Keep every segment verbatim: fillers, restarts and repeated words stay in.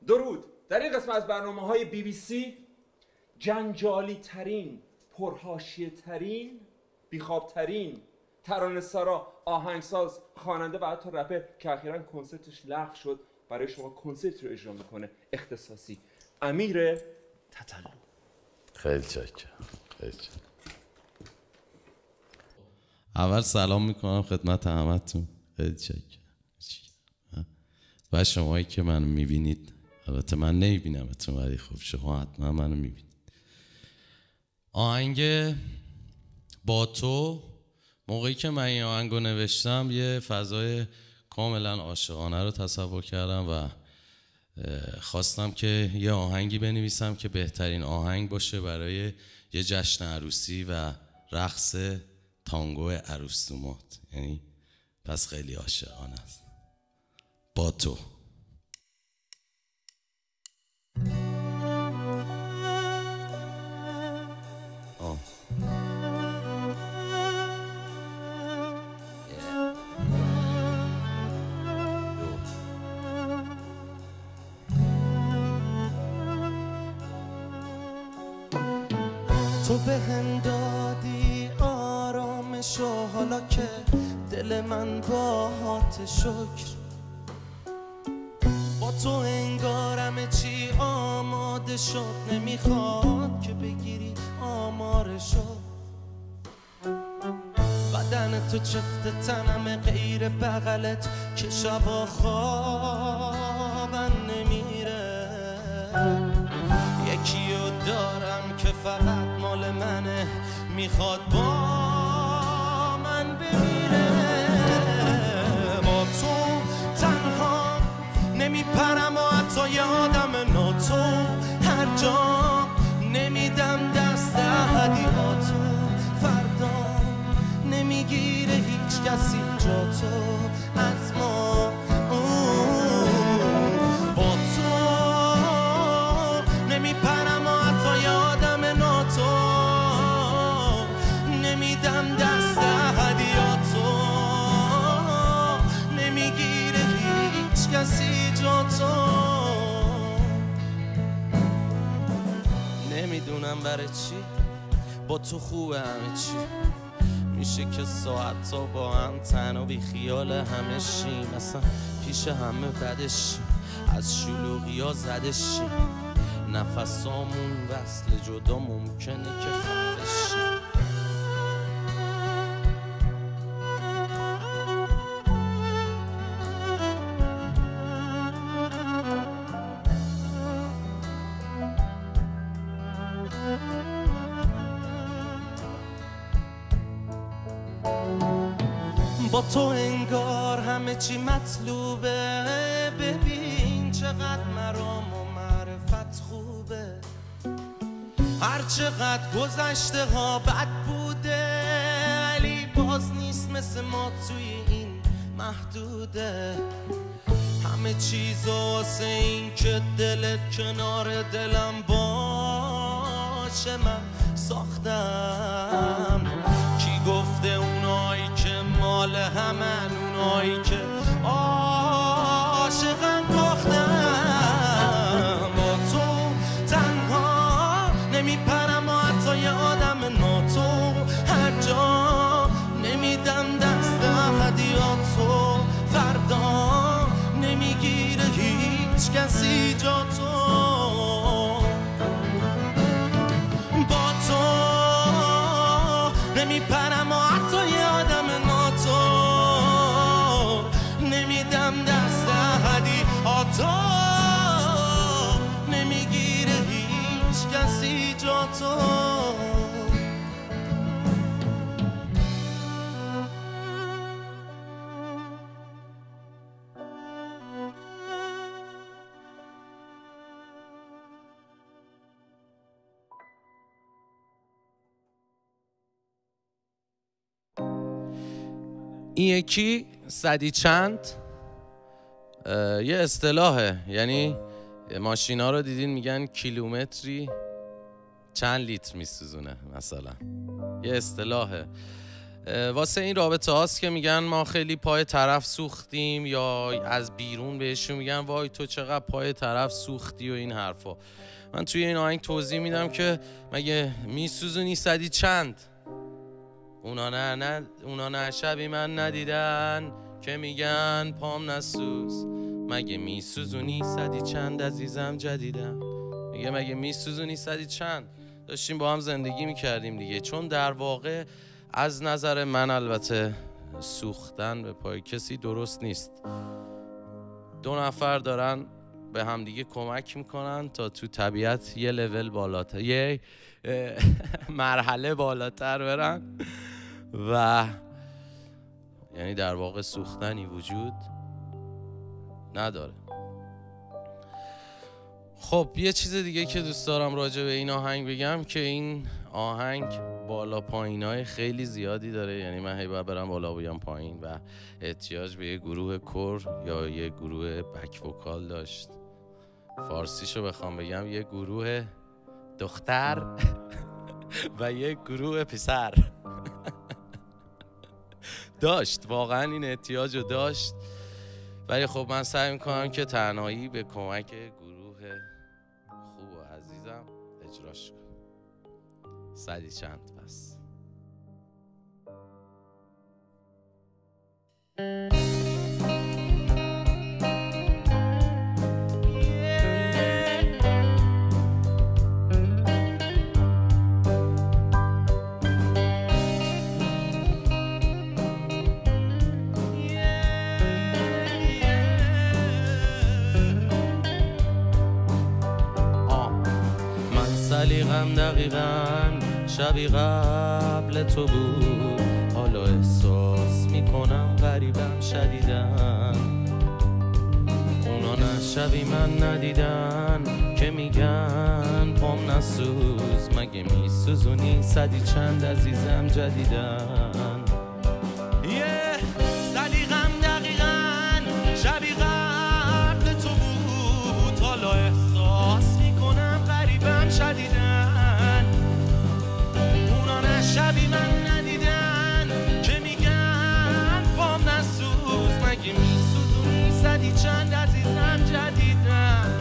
درود. در این قسمت از برنامه‌های بی بی سی جنجالی ترین، پرحاشیه ترین، بیخواب ترین ترانه‌سرا، آهنگساز، خواننده و حتی رپر که اخیراً کنسرتش لغو شد برای شما کنسرت رو اجرا میکنه، اختصاصی، امیر تتلو. خیلی چاکرم. خیلی چاکرم. اول سلام میکنم خدمت همتون. خیلی چاکرم. و شمایی که منو میبینید، البته من نمیبینمتون ولی خب شما حتما منو میبینید. آهنگ با تو، موقعی که من این آهنگو نوشتم یه فضای کاملا عاشقانه رو تصور کردم و خواستم که یه آهنگی بنویسم که بهترین آهنگ باشه برای یه جشن عروسی و رقص تانگو عروس‌دومات. یعنی پس خیلی عاشقانه است. با تو. آه. تو به هم دادی آرامشو، حالا که دل من باهات شکر. با تو انگارم چی آماده شد، نمیخواد که بگیری آمارشو. بدن تو چفت تنم غیر بغلت که شبا خوابم نمیره. یکیو دارم که فقط مال منه، میخواد با من بمیره. با تو تنها نمیپرم و حتی یادم ناتو، هر جا نمیدم دست هدیاتو. فردا نمیگیره هیچ کسی جا تو از ما. با تو نمیپرم و حتی یادم ناتو، نمیدم دست هدیاتو. نمیگیره هیچ کسی جا تو. نمیدونم برای چی با تو خوبه همه چی. میشه که ساعت تا با هم تن و بی خیال همه شیم، اصلا پیش همه بدشیم، از شلوغی ها زدشیم. نفسامون وصل جدا ممکنه که خفشیم. با تو انگار همه چی مطلوبه. ببین چقدر مرام و معرفت خوبه. هر چقدر گذشته ها بد بوده، ولی باز نیست مثل ما توی این محدوده. همه چیز واسه این که دلت کنار دلم باشه من ساختم. کی گفته اونایی که مال همن، اونایی که عاشقن باختم. با تو تنها نمیپرم و حتی یه آدم ناتو، هر جا نمیدم دست هدیاتو. فردا نمیگیره هیچ کسی جا تو. با تو نمیپرم و حتی یه آدم ناتو، نمیدم دست هدیاتو. نمیگیره هیچ کسی جا تو. این یکی صدی چند یه اصطلاحه، یعنی ماشینا رو دیدین میگن کیلومتری چند لیتر میسوزونه مثلا، یه اصطلاحه. واسه این رابطه هاست که میگن ما خیلی پای طرف سوختیم، یا از بیرون بهشون میگن وای تو چقدر پای طرف سوختی و این حرفا. من توی این آهنگ توضیح میدم که مگه میسوزونی صدی چند، اونا نه نه اونا نه شبی من ندیدن که میگن پام نسوز، مگه میسوزونی صدی چند عزیزم جدیدم. میگه مگه میسوزونی صدی چند. داشتیم با هم زندگی میکردیم دیگه. چون در واقع از نظر من البته سوختن به پای کسی درست نیست. دو نفر دارن به هم دیگه کمک میکنن تا تو طبیعت یه لول بالاتر، یه مرحله بالاتر برن و یعنی در واقع سوختنی وجود نداره. خب یه چیز دیگه که دوست دارم راجع به این آهنگ بگم که این آهنگ بالا پایینای خیلی زیادی داره. یعنی من هی باید برم بالا بیام پایین و احتیاج به یه گروه کور یا یه گروه بک وکال داشت. فارسیشو بخوام بگم یه گروه دختر و یه گروه پسر داشت. واقعا این احتیاج رو داشت. ولی خب من سعی میکنم که تنهایی به کمک گروه خوب و عزیزم اجراش کنم. صدی چند پس سلیقم دقیقاً شبی قبل تو بود، حالا احساس میکنم غریبم شدیدن. اونا نه شبی من ندیدن که میگن پام نسوز، مگه میسوزونی صدی چند عزیزم جدیدن. yeah. سلیقم دقیقاً شبی قبل تو بود، حالا احساس میکنم غریبم شدیدن. اونا نه شبی من ندیدن که میگن پام نسوز، مگه میسوزونی صدی چند عزیزم جدیدن.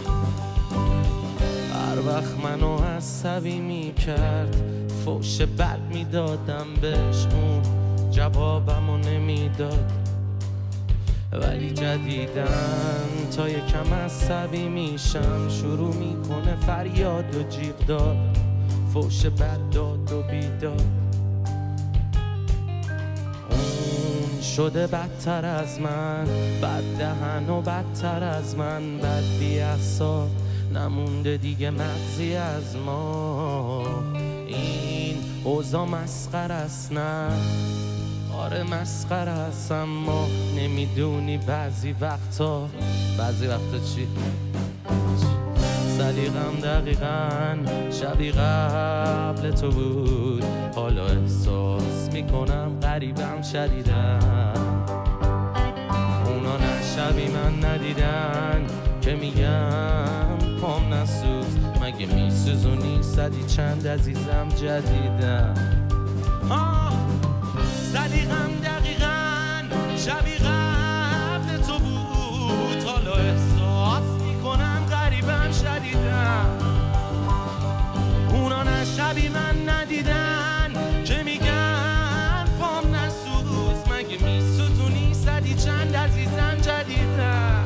هر وقت منو عصبی میکرد فوش بد میدادم بهش، اون جوابمو نمیداد. ولی جدیدن تا یکم عصبی میشم شروع میکنه فریاد و جیغ داد، فوش بد داد و بیداد. اون شده بدتر از من، بد دهن و بدتر از من، بد بی‌عصا نمونده دیگه مغزی از ما. این اوضاع مسخره است نه، آره مسخره است، اما نمیدونی بعضی وقتا بعضی وقتا چی؟ سلیقم دقیقاً شبی قبل تو بود، حالا احساس میکنم غریبم شدیدن. اونا نه شبی من ندیدن که میگم پام نسوز، مگه میسوزونی صدی چند عزیزم جدیدن. سلیقم دقیقاً شبی قبل تو بود، حالا احساس میکنم غریبم شدیدن. اونا نه شبی من ندیدن که میگن پام نسوز، مگه میسوزونی صدی چند عزیزم جدیدن.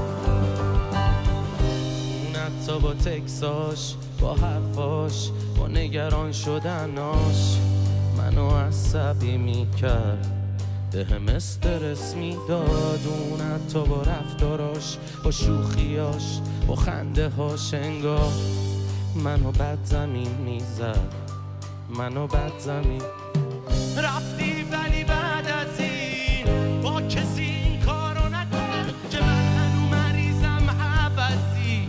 اون حتی با تکساش، با حرفاش، با نگران شدناش منو عصبی میکرد، دهم استرس میداد. اون حتی با رفتاراش، با شوخیاش، با خنده هاش انگار منو بد زمین میزد، منو بد زمین. رفتی ولی بعد از این با کسی این کارو نکن که من هنو مریضم عوضی.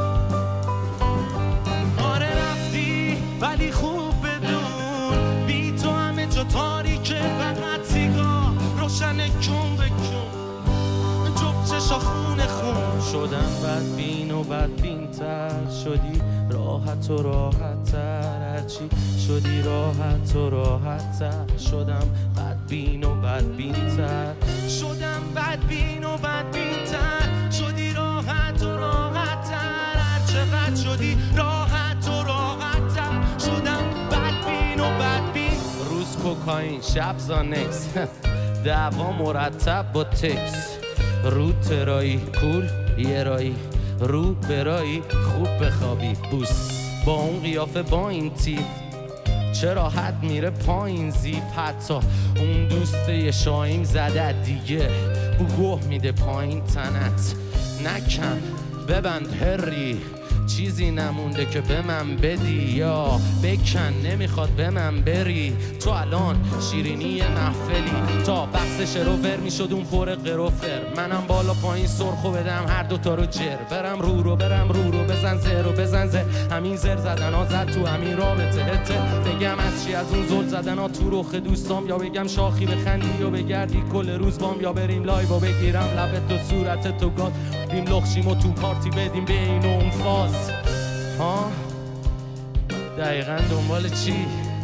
آره رفتی ولی خوب بدون بی تو همه جا تاریکه، فقط سیگار روشن کن به کن، جفت چشا خون خون شدم بدبین و و بدبین تر شدی، راحت و راحت تر، هرچی شدی راحت و راحت تر. شدم بدبین و بدبین تر، شدم بدبین و بدبین تر، شدی راحت و راحت تر، هر چقدر شدی راحت و راحت تر. شدم بدبین و بدبین، روز کوکائین شب زانکس، دعوا مرتب با تکس، رو ترایی کول یه رایی، رو برایی خوب بخوابی بوس، با اون قیافه با این تیپ چرا حد میره پایین زیپ، حتی اون دوسته یه شایم زده دیگه بو گوه میده پایین تنت. نکن ببند هری، چیزی نمونده که به من بدی، یا بکن نمیخواد به من بری. تو الان شیرینی محفلی، تا بحث شروور میشد اون پر قروفر، منم بالا پایین سرخو بدم هر دوتا رو جر، برم رو رو برم رو رو بزن زر رو بزن زر، همین زر زدن ها زد تو همین رابطه هته. بگم از چی از اون زل زدن ها تو رخ دوستام، یا بگم شاخی بخندی یا بگردی کل روز بام، یا بریم لایو و بگیرم لبت تو صورت تو گاد، بیم لخشیم و تو پارتی بدیم بین اون فاز. ها دقیقا دنبال چی؟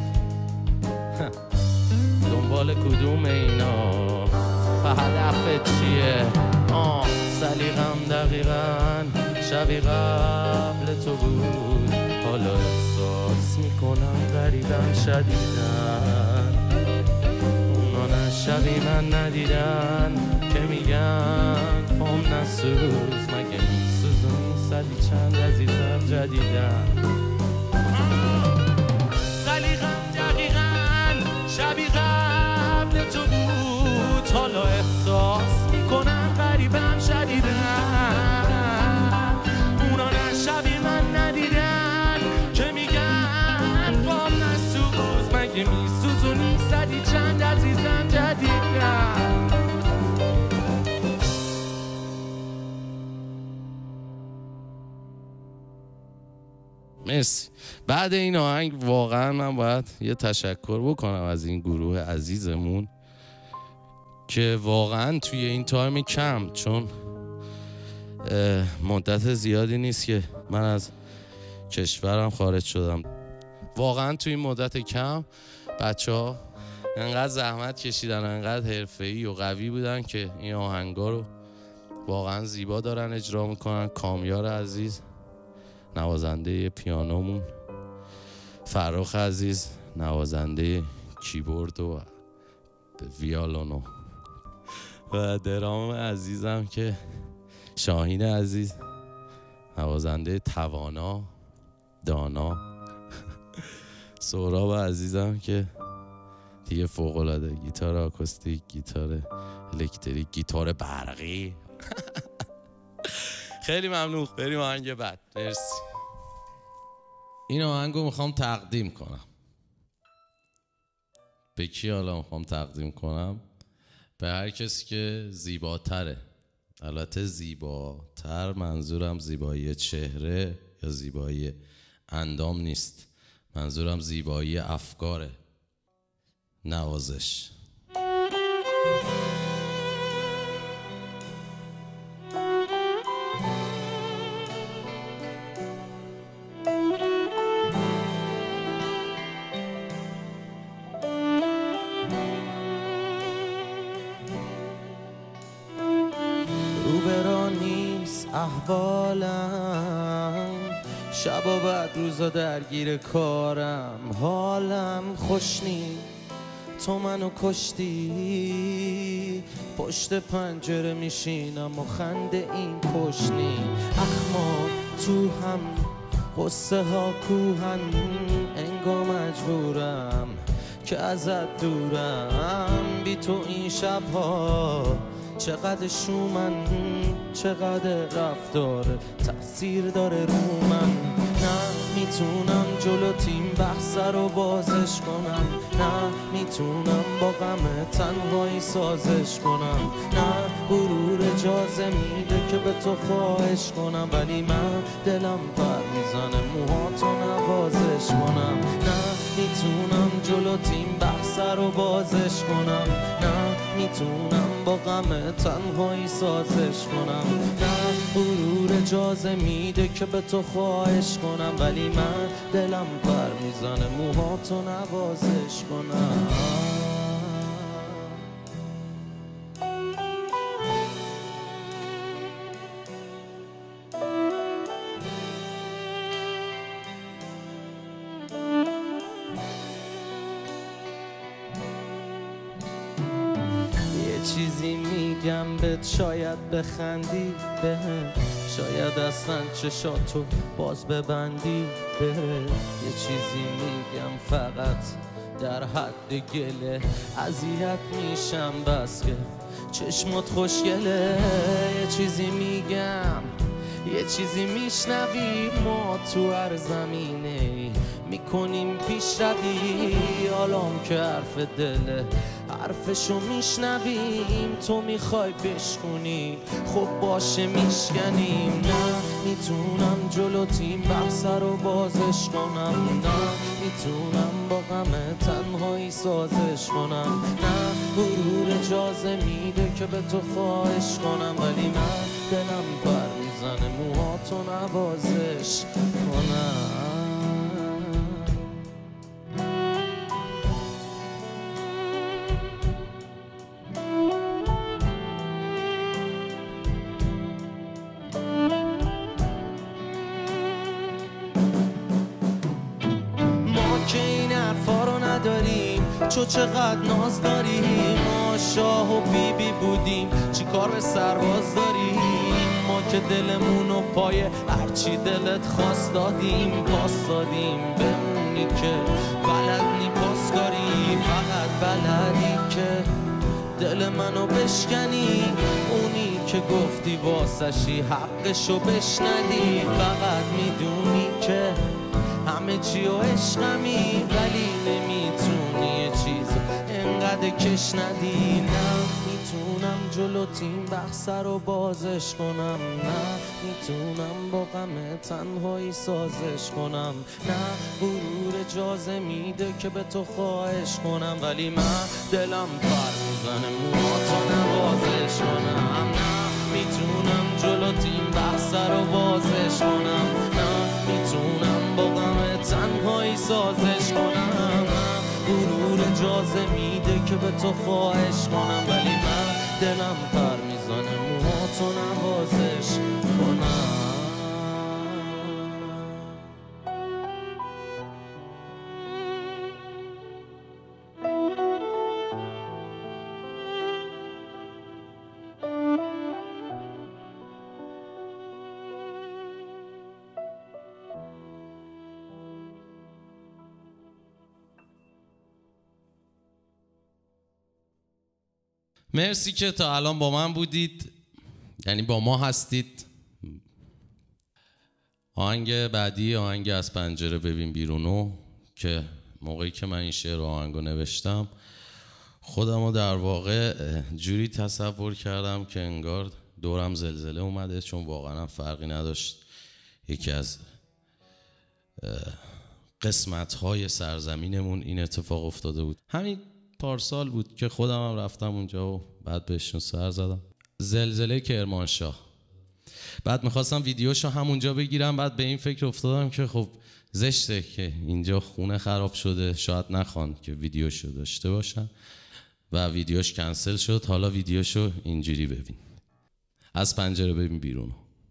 دنبال کدوم اینا؟ و هدفت چیه؟ آه سلیقم دقیقا شبیه قبل تو بود، حالا احساس میکنم غریبم شدیدن، اونا نه شبیه من ندیدن که میگن پام نسوز، مگه میسوزونی صدی چند عزیزم جدیدن. سلیقم دقیقا شبیه قبل تو بود، حالا احساس میکنم غریبم شدیدن، اونا نه شبیه من ندیدن که میگن پام نسوز، مگه میسوزونی صدی چند عزیزم جدیدن. مرسی. بعد این آهنگ واقعا من باید یه تشکر بکنم از این گروه عزیزمون که واقعا توی این تایم کم، چون مدت زیادی نیست که من از کشورم خارج شدم، واقعا توی این مدت کم بچه ها انقدر زحمت کشیدن، انقدر حرفه‌ای و قوی بودن که این آهنگا رو واقعا زیبا دارن اجرا میکنن. کامیار عزیز نوازنده پیانومون، فرخ عزیز نوازنده کیبورد و ویالونو، و درام عزیزم که شاهین عزیز نوازنده توانا دانا، سهراب عزیزم که دیگه فوق‌العاده، گیتار آکوستیک، گیتار الکتریک، گیتار برقی. خیلی ممنون. بریم آهنگ بعد. مرسی. این آهنگو میخوام تقدیم کنم. به کی حالا میخوام تقدیم کنم؟ به هر کسی که زیباتره. البته زیباتر منظورم زیبایی چهره یا زیبایی اندام نیست، منظورم زیبایی افکاره. نوازش. احوالم شب و بعد روزا درگیر کارم، حالم خوش نی، تو منو کشتی، پشت پنجره میشینم و خنده این پشنی، اخما تو هم قصه ها کوهن، انگار مجبورم که ازت دورم، بی تو این شبها چقدر شومن، چقدر رفتار تأثیر داره رو من. نه میتونم جلو تیم بحث رو بازش کنم، نه میتونم با غم تنهایی سازش کنم، نه غرور اجازه میده که به تو خواهش کنم، ولی من دلم پر میزنه موهاتو نوازش کنم. نه میتونم جلو تیم بحث سر و بازش کنم، نه میتونم با غم تنهایی سازش کنم، نه غرور اجازه میده که به تو خواهش کنم، ولی من دلم پر میزنه موهاتو نوازش کنم. چیزی میگم بهت شاید بخندی بهم، شاید اصلا چشاتو باز ببندی بهم، یه چیزی میگم فقط در حد گله، اذیت میشم بس که چشمات خوشگله، یه چیزی میگم یه چیزی میشنوی، ما تو هر زمینه میکنیم پیشروی، حالام که حرف دله حرفشو میشنویم، تو میخوای بشکنی خب باشه میشکنیم، نه میتونم جلو تیم بحث رو بازش کنم، نه میتونم با غم تنهایی سازش کنم، نه غرور اجازه میده که به تو خواهش کنم، ولی من دلم پر میزنه موهاتو نوازش کنم. چو چقدر ناز داریم، ما شاه و بی بی بودیم چی کار به سرباز داریم، ما که دلمون و پای هرچی دلت خواست دادیم، پاس دادیم بمونی که بلد نی پاس کاری، فقط بلدی که دل منو بشکنی، اونی که گفتی واسشی حقشو بشندی، فقط میدونی که همه چی و عشقمی، ولی نمیتونی یه چیز انقدر کش ندی، نه میتونم جلو تیم بحث رو بازش کنم، نه میتونم با غم تنهایی سازش کنم، نه غرور اجازه میده که به تو خواهش کنم، ولی من دلم پر میزنه موهاتو نوازش کنم، نه میتونم جلو تیم بحث رو بازش کنم، نه میتونم با غم تنهایی سازش کنم، غرور اجازه میده که به تو خواهش کنم، ولی من دلم پر میزنه موهاتو نوازش کنم. مرسی که تا الان با من بودید، یعنی با ما هستید. آهنگ بعدی آهنگ از پنجره ببین بیرونو که موقعی که من این شعر و آهنگو نوشتم خودمو در واقع جوری تصور کردم که انگار دورم زلزله اومده، چون واقعا فرقی نداشت. یکی از قسمت‌های سرزمینمون این اتفاق افتاده بود. همین پارسال بود که خودم هم رفتم اونجا و بعد بهشون سر زدم. زلزله کرمانشاه. بعد میخواستم ویدیوشو همونجا بگیرم، بعد به این فکر افتادم که خب زشته که اینجا خونه خراب شده، شاید نخوان که ویدیوشو داشته باشن و ویدیوش کنسل شد. حالا ویدیوشو اینجوری ببین. از پنجره ببین بیرون.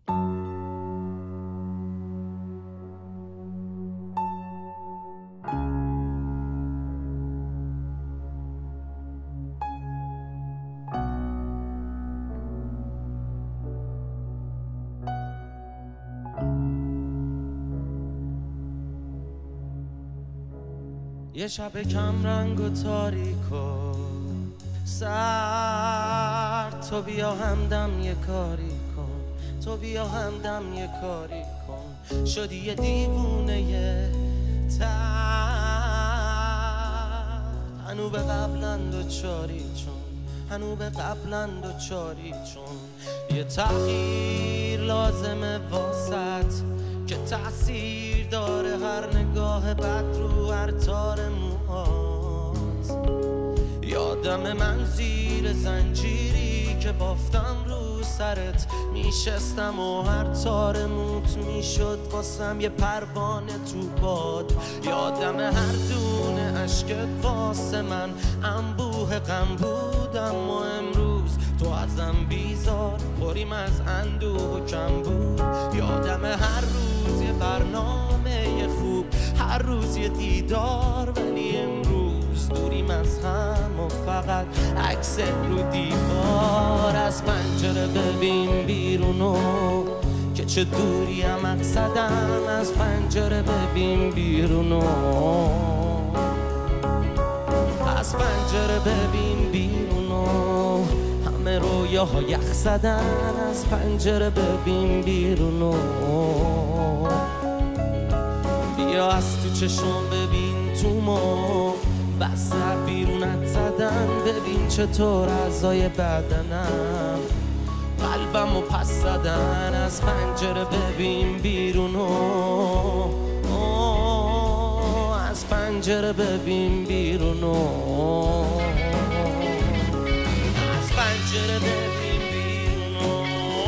یه شب کم رنگ و تاریک و سرد، تو بیا همدم یه کاری کن، تو بیا همدم یه کاری کن. شدی یه دیوونه یه ترد، هنو به قبلند و چاری چون، هنو به قبلند و چاری چون. یه تغییر لازمه واسط که تأثیر داره هر نگاه بد رو هر تار موهات. یادم من زیر زنجیری که بافتم رو سرت میشستم و هر تار موت میشد واسم یه پروانه تو باد. یادم هر دونه عشقت واسه من انبوه غم بود، اما امروز تو ازم بیزار پریم از اندوه و کم بود. یادم هر روز یه برنامه خوب، هر روز یه دیدار، ولی امروز دوریم از هم و فقط عکس رو دیوار. از پنجره ببین بیرونو که چه دوری هم مقصدم، از پنجره ببین بیرونو، از پنجره ببین بیرونو، همه رویاها یخ زدن، از پنجره ببین بیرونو. بیا از تو چشم ببین تو مو، بس بیرونت زدن، ببین چطور اعضای بدنم قلبمو پس زدن. از پنجره ببین بیرونو، از پنجره ببین بیرونو، از پنجره ببین بیرونو.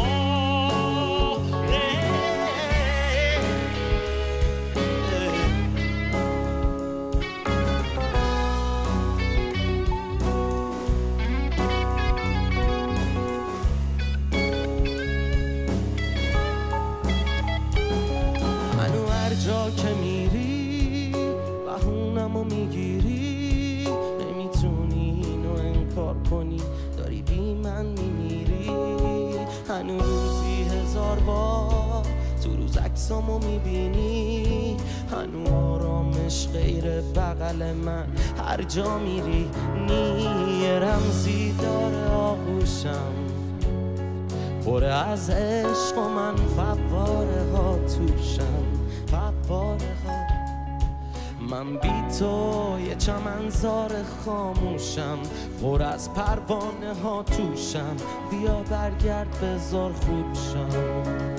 منو هر جا که میری بهونمو میگیری، نمیتونی اینو انکار کنی، داری بی من میمیری. هنوزی هزار بار تو روز عکسامو میبینی، هنو آرامش غیر بغل من هر جا میری نی. رمزی داره آغوشم پر از عشق و من فواره ها توشم، فواره ها. من بی تو یه چمنزار خاموشم پر از پروانه ها توشم، بیا برگرد بذار خوب شم.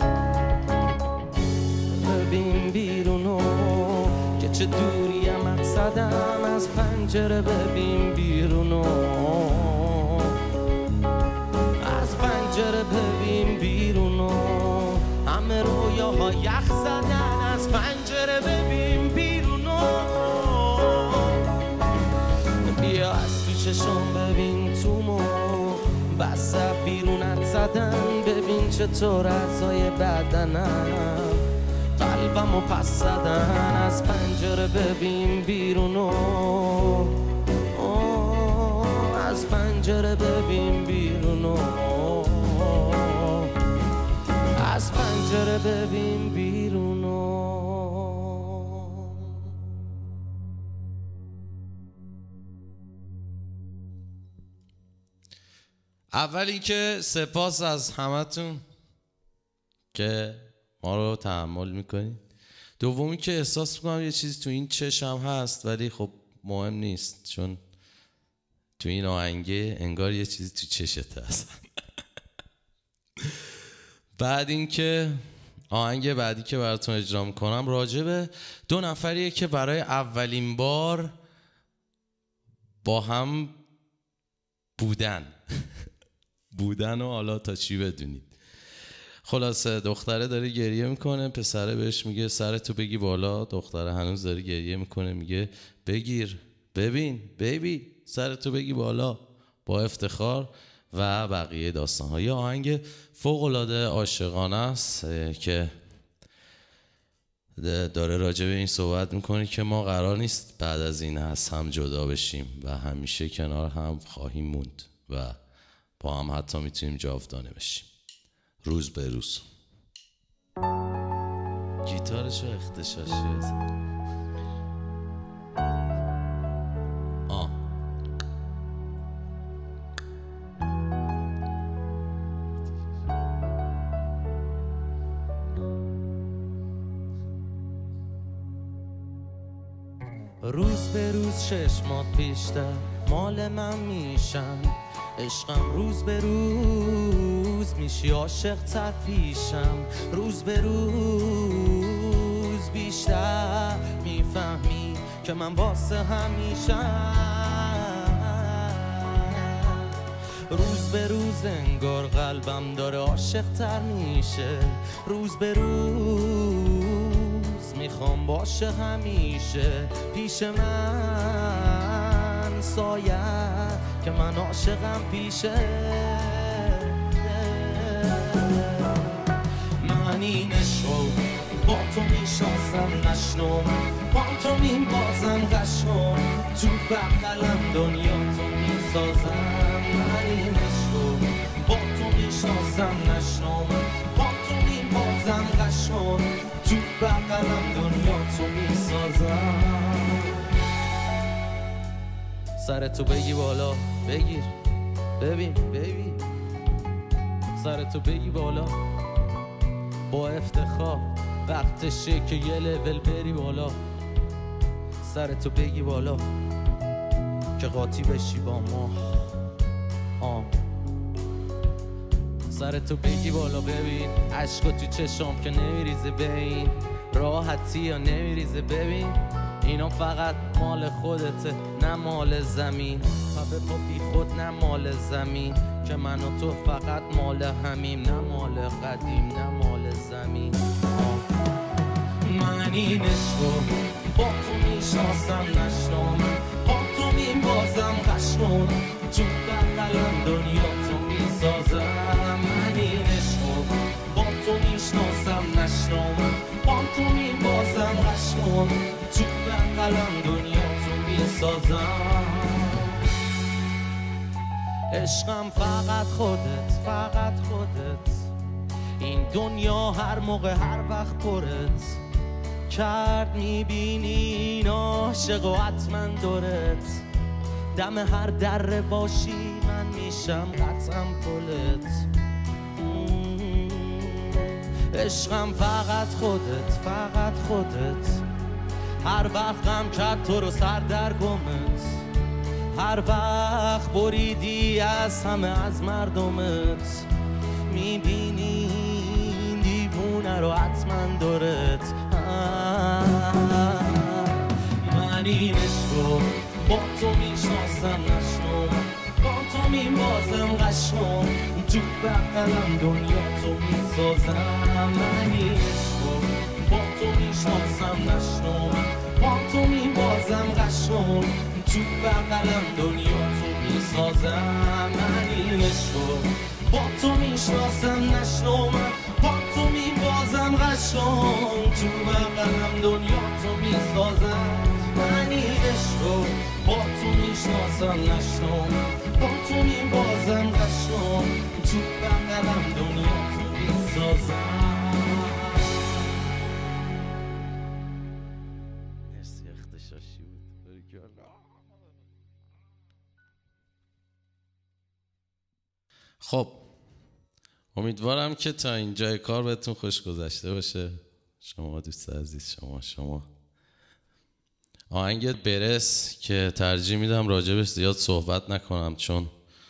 ببین بیرونو که چه دوری هم مقصدم، از پنجره ببین بیرونو، از پنجره ببین بیرونو، همه رویاها یخ زدن، از پنجره ببین بیرونو. بیا از تو چشم ببین تو مو، بس بیرونت زدن، ببین چطور اعضای بدنم قلبمو پس زدن. از پنجره ببین بیرونو، از پنجره ببین بیرونو، از پنجره ببین بیرونو. اول اینکه سپاس از همتون که ما رو تحمل میکنید. دومی که احساس میکنم یه چیزی تو این چشم هست ولی خب مهم نیست، چون تو این آهنگه انگار یه چیزی تو چشت هست. بعد اینکه آهنگ بعدی که براتون اجرا میکنم راجبه دو نفریه که برای اولین بار با هم بودن بودن و حالا تا چی بدونید. خلاصه دختره داره گریه میکنه، پسره بهش میگه سرتو بگی بالا، دختره هنوز داره گریه میکنه، میگه بگیر ببین بیبی سرتو بگی بالا، با افتخار و بقیه داستان ها. یه آهنگ فوق العاده عاشقانه است که داره راجع به این صحبت میکنه که ما قرار نیست بعد از این از هم جدا بشیم و همیشه کنار هم خواهیم موند و با هم حتی میتونیم جاودانه بشیم روز به روز. گیتارشو اختشاشی بزن. آه روز به روز چشمات بیشتر مال من میشن، عشقم روز به روز میشی عاشق تر پیشم، روز به روز بیشتر میفهمی که من واسه همیشم. روز به روز انگار قلبم داره عاشق تر میشه، روز به روز میخوام باشه همیشه پیش من سایه که من عاشقم پیشه. من این عشقو با تو میشناسم نشنو، با تو میبازم قشنو، تو بغلم دنیا تو میسازم. من این عشقو با تو میشناسم نشنو، با تو میبازم قشنو، تو بغلم دنیا تو میسازم. سرتو بگی بالا بگیر ببین ببین، سرتو بگی بالا با افتخار، وقتشه که یه لول بری بالا. سرتو بگی بالا که قاطی بشی با ما. آه. سرتو بگی بالا ببین عشقا تو چشم که نمیریزه، ببین راحتی یا نمیریزه، ببین اینا فقط مال خودته نه مال زمین، پا پا بی خود نه مال زمین، که من و تو فقط مال همیم، نه مال قدیم نه مال زمین. من این عشقو با تو میشناسم نشنم، با تو میبازم قشنم، تو بغلم دنیا تو میسازم. من این عشقو با تو میشناسم نشنم، با تو میبازم قشنم، تو بغلم دنیا تو میسازم. عشقم فقط خودت فقط خودت، این دنیا هر موقع هر وقت پرت کرد، میبینی این عاشق و حتما دورت، دم هر در باشی من میشم قطعا پلت. عشقم فقط خودت فقط خودت، هر وقت غم کرد تو رو سر در گمت، هر وقت بریدی از همه از مردمت، میبینی این دیوونه رو حتما دورت. من این عشقو با تو میشناسم نشنو، با تو میبازم قشنم، تو بغلم دنیا تو میسازم. من این عشقو با تو میشناسم نشنو، با تو میبازم قشنم، تو بغلم دنیا تو میسازم. من این عشقو با تو میشناسم نشنو، با تو میبازم قشنم، تو بغلم دنیا تو میسازم. من این عشقو با تو میشناسم نشنو، با تو میبازم قشنم، تو بغلم دنیا تو میسازم. مرسی اختشاشی بود. خب امیدوارم که تا اینجای کار بهتون خوش گذشته باشه. شما دوست عزیز، شما شما آهنگ برس که ترجیح میدم راجبش زیاد صحبت نکنم چون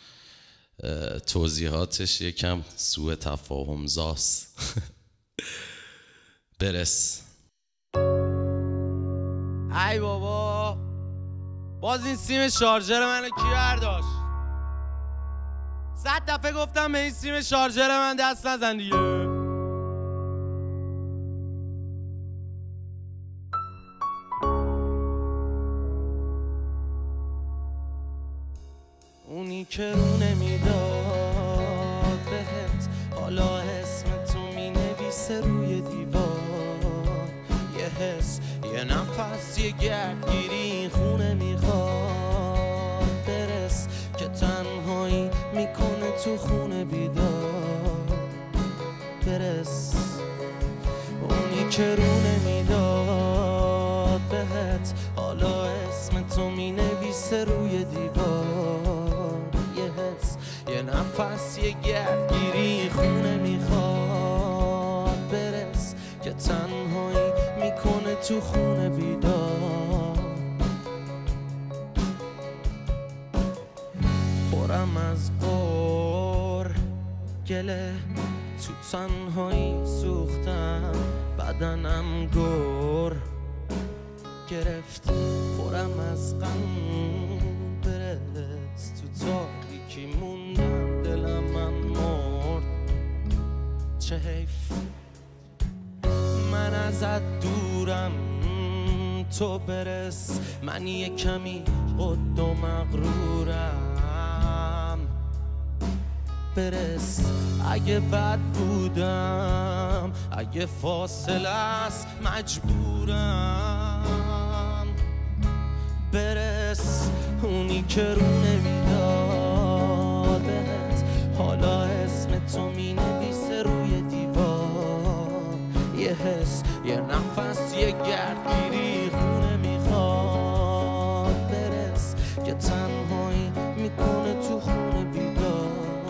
توضیحاتش یکم سوء تفاهم زاست. برس. ای بابا باز این سیم شارژر منو کی برداشت؟ صد دفعه گفتم به این سیم شارژر من دست نزن دیگه. اونی که رو نمیداد بهت حالا اسم تو می نویسه روی دیوار، یه حس یه نفس یه گردگیری این خونه میخواد برس که تنهایی میکنه تو خونه بیدار برس. اونی که رو نمیداد بهت حالا اسم تو می نویسه روی دیوار، یه حس یه نفس یه گردگیری خونه میخواد برس که تنهایی میکنه تو خونه بیدار. پرم از قور گله تو تنهایی سوختم، بدنم گر گرفت، پرم از غم برس تو تاریکی موندم، چه حیف من ازت دورم تو برس من یه کمی قد و مغرورم برس اگه بد بودم اگه فاصله است مجبورم برس اونی که رو نمیدادت حالا اسم تو می نویسه روی دیوار یه حس یه نفس یه گردگیری خونه میخواد برس که تنهایی میکنه تو خونه بیدار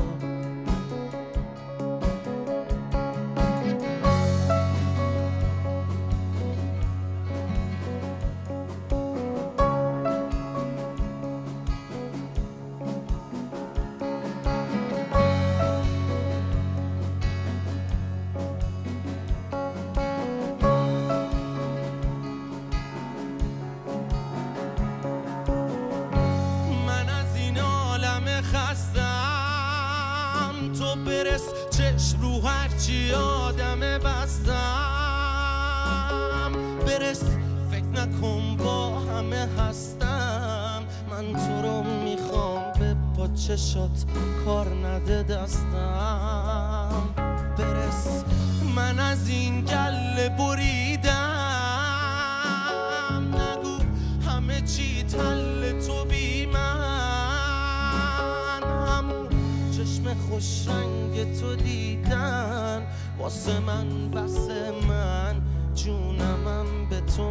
چشم رو هرچی آدم بستم برس فکر نکن با همه هستم من تو رو میخوام به پا چشات کار نده دستم برس من از این گله بریدم نگو همه چی تل تو بی من همون چشم خوش رنگ تو دیدن واسه من بسه من جونمم به تو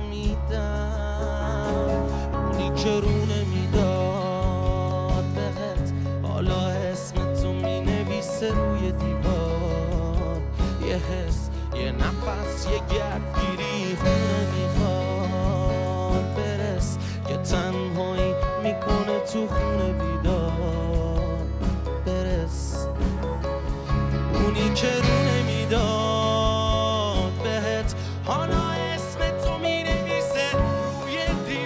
میدم اونی که رو نمیداد بهت حالا اسم تو می نویسه روی دیوار یه حس یه نفس یه گردگیری خونه میخواد برس که تنهایی میکنه تو خونه بیدار برس اونی که رو نمیداد بهت حالا اسم تو می نویسه روی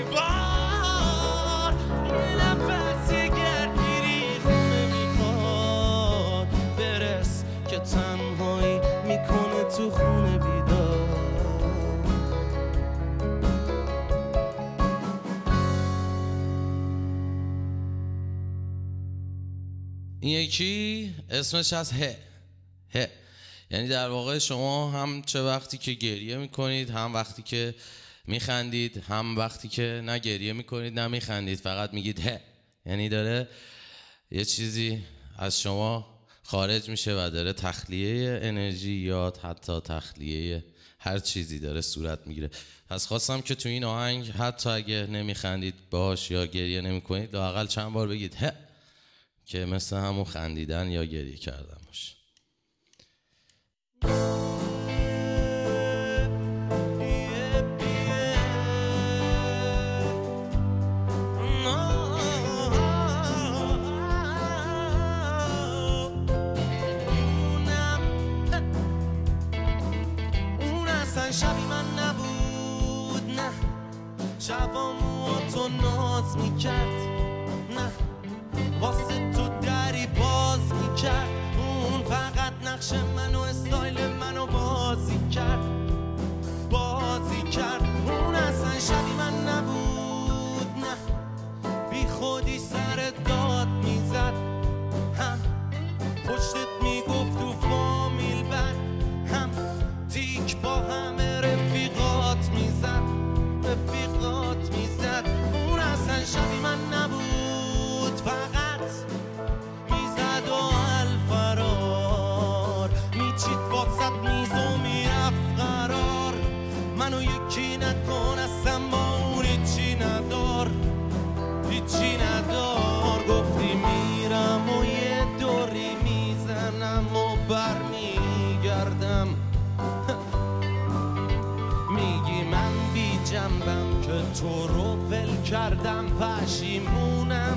دیوار یه نفس یه گردگیری خونه میخواد برس که تنهایی میکنه تو خونه بیدار این یکی اسمش از ه ه یعنی در واقع شما هم چه وقتی که گریه میکنید هم وقتی که میخندید هم وقتی که نه گریه میکنید نه میخندید فقط میگید ه یعنی داره یه چیزی از شما خارج میشه و داره تخلیه انرژی یا حتی تخلیه هر چیزی داره صورت میگیره. پس خواستم که تو این آهنگ حتی اگه نمیخندید باش یا گریه نمیکنید لااقل چند بار بگید ه که مثل همون خندیدن یا گریه کردن باشه. شبی من نبود نه شبامو تو ناز میکرد نه واسه تو دری باز میکرد اون فقط نقش منو استایل منو بازی کرد بازی کرد اون اصلا شبی من نبود نه بی خودی سر داد میزد هم پشتت میگفت تو فامیل بد هم تیک با همه رفیقات میزد رفیقات میزد اون اصلا شبی من نبود فقط میزد و الفرار میچید واسط میز و میرفت قرار منو یکی نکن اصلا با اون هیچی ندار هیچی ندار گفتی میرم و یه دوری میزنم و برمیگردم میگی من بی جنبم که تو رو ول کردم پشیمونم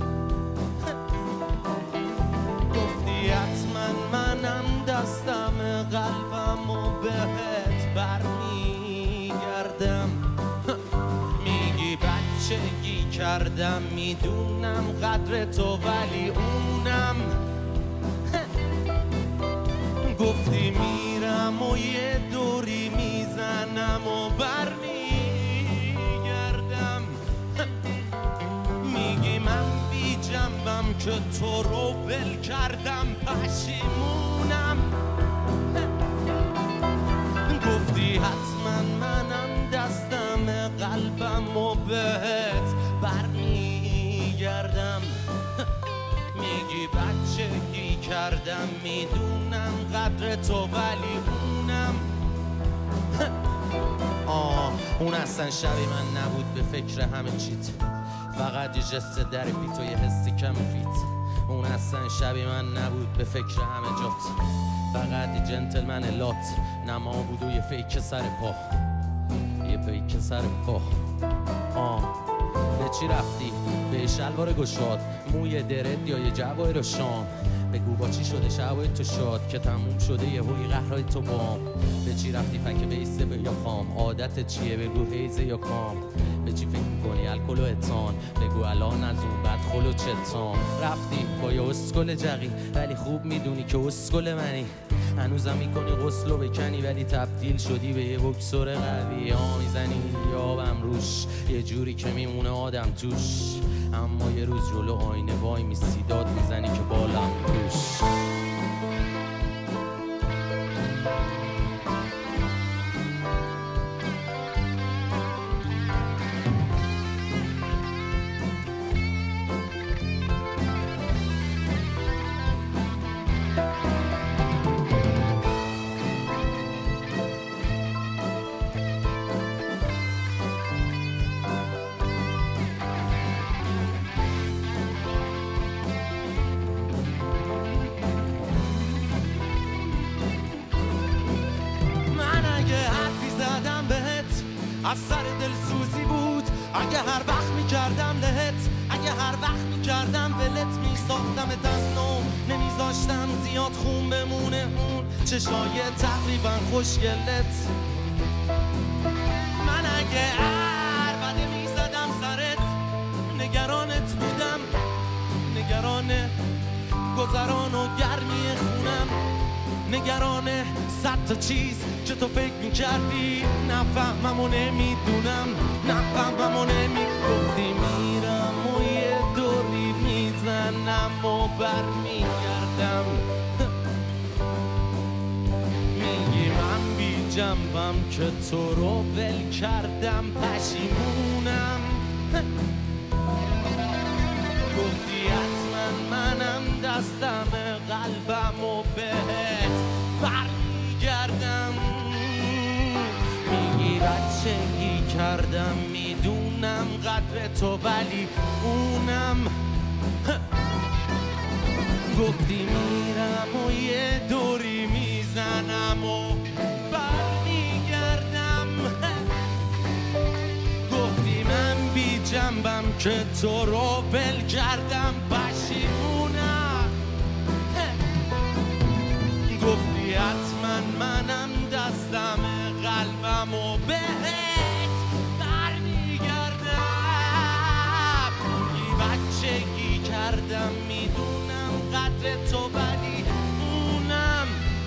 گفتی حتما منم دستم قلبم و بهت برمیگردم میگی بچگی کردم میدونم قدر تو ولی اونم گفتی می میرم و برمیگردم میگی من بی جنبم که تو رو ول کردم پشیمونم گفتی حتما منم دستم قلبم و بهت برمیگردم میگی بچگی کردم میدونم قدر تو ولی اونم آه اون اصلا شبی من نبود به فکر همه چیت فقط یه جست در فیت و یه حسی کم فیت اون اصلا شبی من نبود به فکر همه جات فقط یه جنتلمن لات نما بود و یه فیک سر پا یه فیک سر پا آه به چی رفتی؟ به شلوار گشاد موی درد یا یه جواهر شام بگو با چی شده شبای تو شاد که تموم شده یه هوی قهرهای تو بام به چی رفتی پک بیسته به یا خام عادت چیه بگو حیزه یا کام به چی فکر میکنی الکل و اتان بگو الان از اون بد خل و چتام رفتی با یه اسکل جقی ولی خوب میدونی که اسکل منی هنوزم میکنی غسل و بکنی ولی تبدیل شدی به یه بکسور قوی ها میزنی یابم روش یه جوری که میمونه آدم توش اما یه روز جلو آینه وای میسی داد میزنی که بالم توش از سر دلسوزی بود اگه هر وقت میکردم لهت اگه هر وقت میکردم ولت میساختمت از نو نمیذاشتم زیاد خون بمونه اون چشای تقریبا خوشگلت من اگه هر بده میزدم سرت نگرانت بودم نگران گذران و گرمی خونم نگران صد تا چیز که تو فکر میکردی نفهمم و نمیدونم نفهمم و نمیگفتی میرم و یه دوری میزنم و برمیگردم میگی من بی جنبم که تو رو ول کردم پشیمونم گفتی حتما منم دستم قلبم و بهت برمیگردم میگی بچگی کردم میدونم قدر تو ولی اونم گفتی میرم و یه دوری میزنم و برمیگردم گفتی من بی جنبم که تو رو ول کردم پشیمونم گفتی حتما منم دستم قلبم و بهت برمیگردم یه بچگی کردم میدونم قدر تو ولی اونم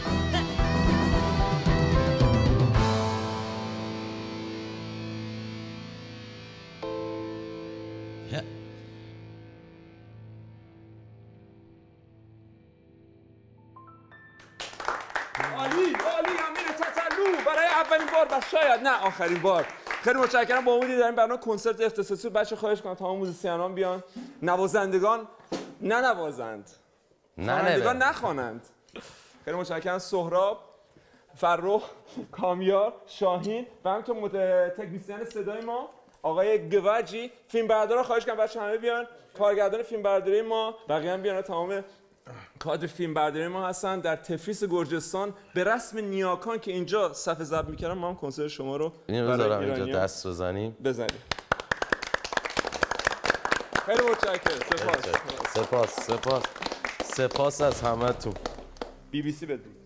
عالی عالی امیر تتلو برای اولین بار و شاید نه آخرین بار خیلی متشکرم. با امیدی در این برنامه کنسرت اختصاصی بچه خواهش کنم تمام موزیسینان بیان نوازندگان ننوازند خوانندگان نخوانند. خیلی متشکرم. سهراب، فرخ، کامیار، شاهین و همینطور تکنیسیان صدای ما آقای گوجی. فیلم بردارا خواهش کنم بچه همه بیان. کارگردان فیلم برداری ما بقیه هم بیان. تمام کادر فیلم برداری ما هستن در تفلیس گرجستان به رسم نیاکان که اینجا صفحه ضبط می‌کردن. ما هم کنسرت شما رو اینو بذارم اینجا دست بزنیم بزنیم. خیلی متشکرم. سپاس سپاس سپاس سپاس از همتون. بی بی سی بدون